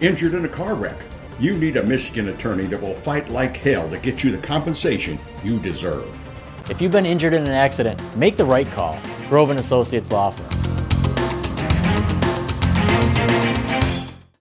Injured in a car wreck? You need a Michigan attorney that will fight like hell to get you the compensation you deserve. If you've been injured in an accident, make the right call. Grove & Associates Law Firm.